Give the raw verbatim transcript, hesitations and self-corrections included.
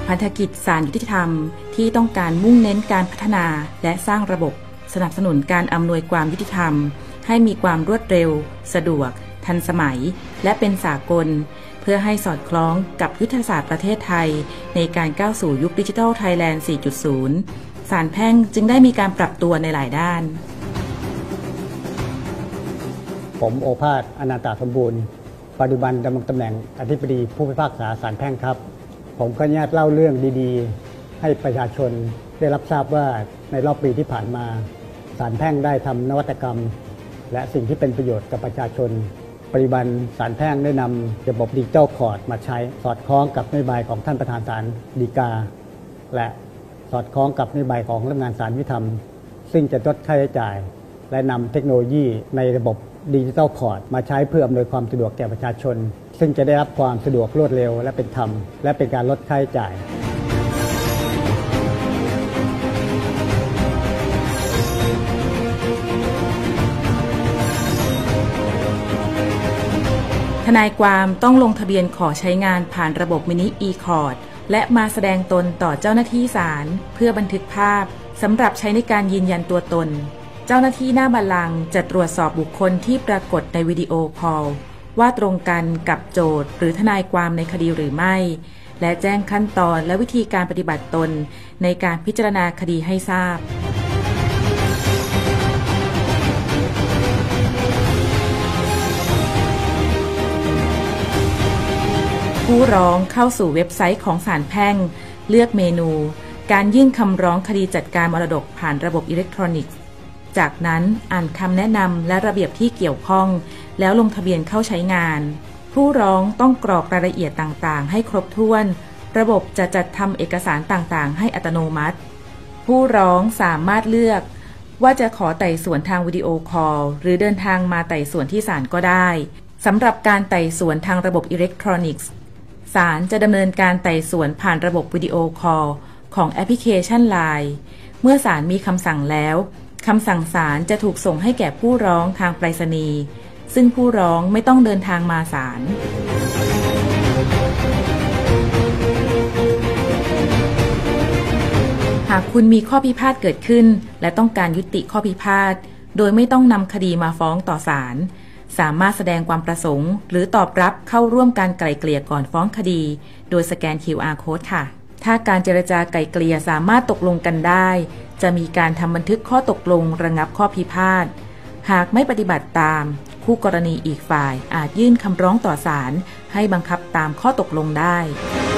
พันธกิจศาลยุติธรรมที่ต้องการมุ่งเน้นการพัฒนาและสร้างระบบสนับสนุนการอำนวยความยุติธรรมให้มีความรวดเร็วสะดวกทันสมัยและเป็นสากลเพื่อให้สอดคล้องกับยุทธศาสตร์ประเทศไทยในการก้าวสู่ยุคดิจิทัลไทยแลนด์ สี่จุดศูนย์ ศาลแพ่งจึงได้มีการปรับตัวในหลายด้านผมโอภาส อนันตสมบูรณ์ปัจจุบันดำรงตำแหน่งอธิบดีผู้พิพากษาศาลแพ่งครับผมก็อยากเล่าเรื่องดีๆให้ประชาชนได้รับทราบว่าในรอบปีที่ผ่านมาศาลแพ่งได้ทำนวัตกรรมและสิ่งที่เป็นประโยชน์กับประชาชนปัจจุบันศาลแพ่งได้นำระบบดิจิทัลคอร์ดมาใช้สอดคล้องกับนโยบายของท่านประธานศาลฎีกาและสอดคล้องกับนโยบายของสำนักงานศาลยุติธรรมซึ่งจะลดค่าใช้จ่ายและนำเทคโนโลยีในระบบดิจิทัลคอร์ดมาใช้เพื่ออำนวยความสะดวกแก่ประชาชนซึ่งจะได้รับความสะดวกรวดเร็วและเป็นธรรมและเป็นการลดค่าใช้จ่ายทนายความต้องลงทะเบียนขอใช้งานผ่านระบบมินิ e-court และมาแสดงตนต่อเจ้าหน้าที่ศาลเพื่อบันทึกภาพสำหรับใช้ในการยืนยันตัวตนเจ้าหน้าที่หน้าบัลลังก์จะตรวจสอบบุคคลที่ปรากฏในวิดีโอคอลว่าตรงกันกับโจทก์หรือทนายความในคดีหรือไม่และแจ้งขั้นตอนและวิธีการปฏิบัติตนในการพิจารณาคดีให้ทราบผู้ร้องเข้าสู่เว็บไซต์ของศาลแพ่งเลือกเมนูการยื่นคำร้องคดีจัดการมรดกผ่านระบบอิเล็กทรอนิกส์จากนั้นอ่านคำแนะนำและระเบียบที่เกี่ยวข้องแล้วลงทะเบียนเข้าใช้งานผู้ร้องต้องกรอกรายละเอียดต่างๆให้ครบถ้วนระบบจะจัดทำเอกสารต่างๆให้อัตโนมัติผู้ร้องสามารถเลือกว่าจะขอไต่สวนทางวิดีโอคอลหรือเดินทางมาไต่สวนที่ศาลก็ได้สำหรับการไต่สวนทางระบบอิเล็กทรอนิกส์ศาลจะดำเนินการไต่สวนผ่านระบบวิดีโอคอลของแอปพลิเคชัน ไลน์ เมื่อศาลมีคำสั่งแล้วคำสั่งศาลจะถูกส่งให้แก่ผู้ร้องทางไปรษณีย์ซึ่งผู้ร้องไม่ต้องเดินทางมาศาลหากคุณมีข้อพิพาทเกิดขึ้นและต้องการยุติข้อพิพาทโดยไม่ต้องนำคดีมาฟ้องต่อศาลสามารถแสดงความประสงค์หรือตอบรับเข้าร่วมการไกล่เกลี่ยก่อนฟ้องคดีโดยสแกน คิว อาร์ Code ค่ะถ้าการเจรจาไกล่เกลี่ยสามารถตกลงกันได้จะมีการทำบันทึกข้อตกลงระงับข้อพิพาทหากไม่ปฏิบัติตามคู่กรณีอีกฝ่ายอาจยื่นคำร้องต่อศาลให้บังคับตามข้อตกลงได้